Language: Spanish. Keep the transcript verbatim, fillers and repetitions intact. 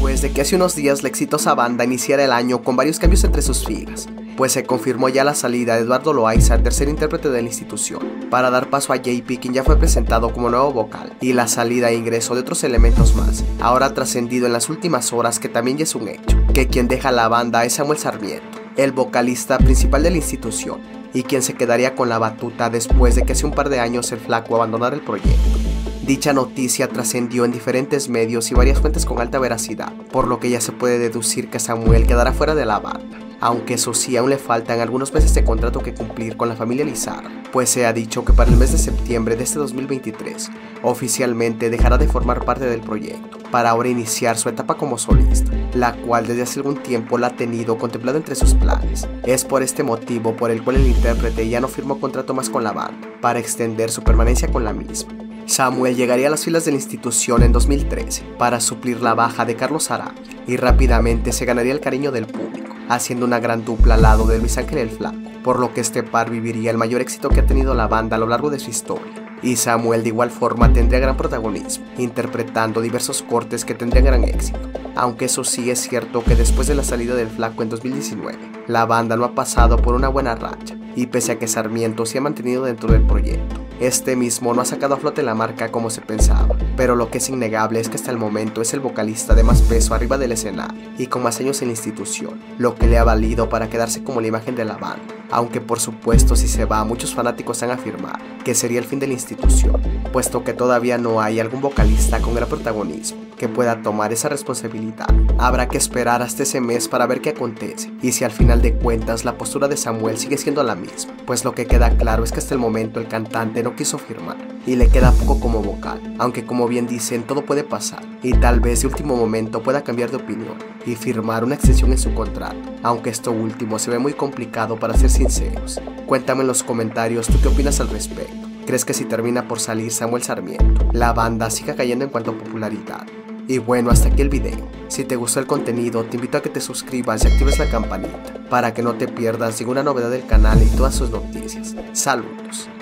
después de que hace unos días la exitosa banda iniciara el año con varios cambios entre sus filas, pues se confirmó ya la salida de Eduardo Loaiza, tercer intérprete de la institución, para dar paso a J P, quien ya fue presentado como nuevo vocal, y la salida e ingreso de otros elementos más. Ahora ha trascendido en las últimas horas que también ya es un hecho, que quien deja la banda es Samuel Sarmiento, el vocalista principal de la institución, y quien se quedaría con la batuta después de que hace un par de años el flaco abandonara el proyecto. Dicha noticia trascendió en diferentes medios y varias fuentes con alta veracidad, por lo que ya se puede deducir que Samuel quedará fuera de la banda, aunque eso sí, aún le faltan algunos meses de contrato que cumplir con la familia Lizarra, pues se ha dicho que para el mes de septiembre de este dos mil veintitrés, oficialmente dejará de formar parte del proyecto, para ahora iniciar su etapa como solista, la cual desde hace algún tiempo la ha tenido contemplado entre sus planes. Es por este motivo por el cual el intérprete ya no firmó contrato más con la banda, para extender su permanencia con la misma. Samuel llegaría a las filas de la institución en dos mil trece para suplir la baja de Carlos Arabia y rápidamente se ganaría el cariño del público, haciendo una gran dupla al lado de Luis Ángel el Flaco, por lo que este par viviría el mayor éxito que ha tenido la banda a lo largo de su historia. Y Samuel de igual forma tendría gran protagonismo, interpretando diversos cortes que tendrían gran éxito, aunque eso sí es cierto que después de la salida del Flaco en dos mil diecinueve, la banda no ha pasado por una buena racha, y pese a que Sarmiento se ha mantenido dentro del proyecto, este mismo no ha sacado a flote la marca como se pensaba, pero lo que es innegable es que hasta el momento es el vocalista de más peso arriba del escenario y con más años en la institución, lo que le ha valido para quedarse como la imagen de la banda, aunque por supuesto si se va muchos fanáticos han afirmado que sería el fin de la institución, puesto que todavía no hay algún vocalista con gran protagonismo que pueda tomar esa responsabilidad. Habrá que esperar hasta ese mes para ver qué acontece y si al final de cuentas la postura de Samuel sigue siendo la misma, pues lo que queda claro es que hasta el momento el cantante no quiso firmar y le queda poco como vocal, aunque como bien dicen todo puede pasar y tal vez de último momento pueda cambiar de opinión y firmar una extensión en su contrato, aunque esto último se ve muy complicado para ser sinceros. Cuéntame en los comentarios tú qué opinas al respecto. ¿Crees que si termina por salir Samuel Sarmiento, la banda siga cayendo en cuanto a popularidad? Y bueno, hasta aquí el video. Si te gustó el contenido, te invito a que te suscribas y actives la campanita para que no te pierdas ninguna novedad del canal y todas sus noticias. Saludos.